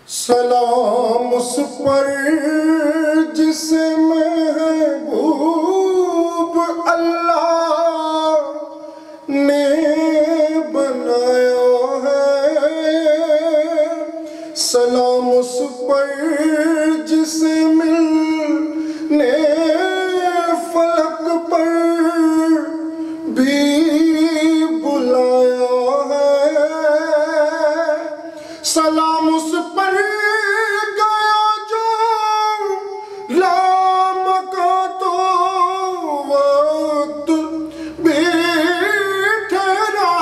सलाम उस पर जिसे महबूब अल्लाह ने बनाया है। सलाम उस पर जिसे मिलने फलक पर भी बुलाया है। सलाम उस पर गया जो लाम का तो वक्त भी ठहरा।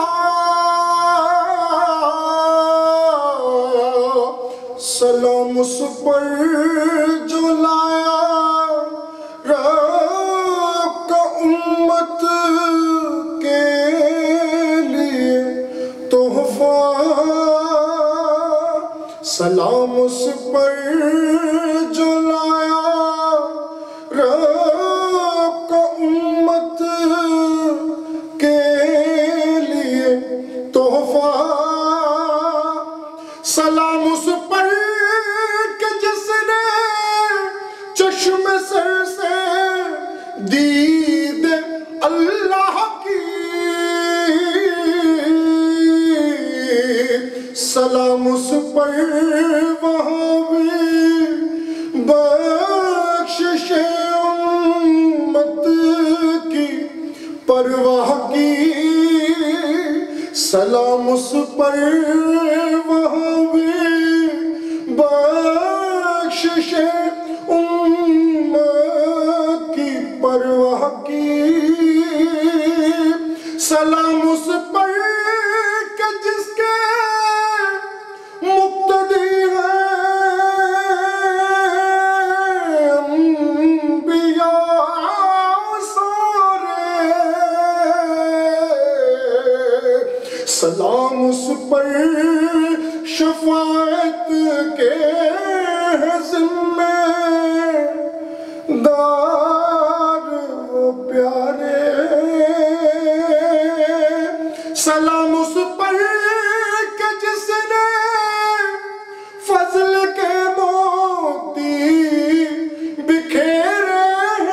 सलाम उस पर जो लाया रब का उम्मत के लिए तोहफा। सलाम उस पर जो लाया रब का उम्मत के लिए तोहफा। सलाम उस पर कि जिसने चश्मे सर से दीद अल्लाह की। सलाम उस पर वहाँ भी बख्शिशे उम्मत की परवाह की। सलाम उस पर वहाँ भी बख्शिशे उम्मत की परवाह की। सलाम उस पर कि जिसके मुक्तदी है अंबिया सारे। सलाम उस पर शफाअत के जिम्मेदार वो प्यारे। सलाम उस पर कि जिसने फजल के मोती बिखेरे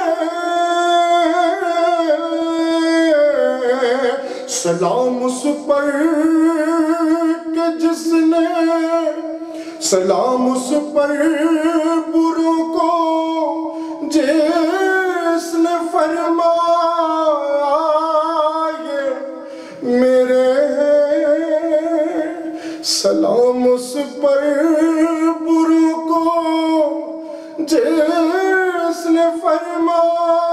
हैं। सलाम उस पर कि जिसने सलाम उस पर बुरों को जिसने फरमाया ये मेरे हैं। सलाम उस पर बुरों को जिसने फरमाया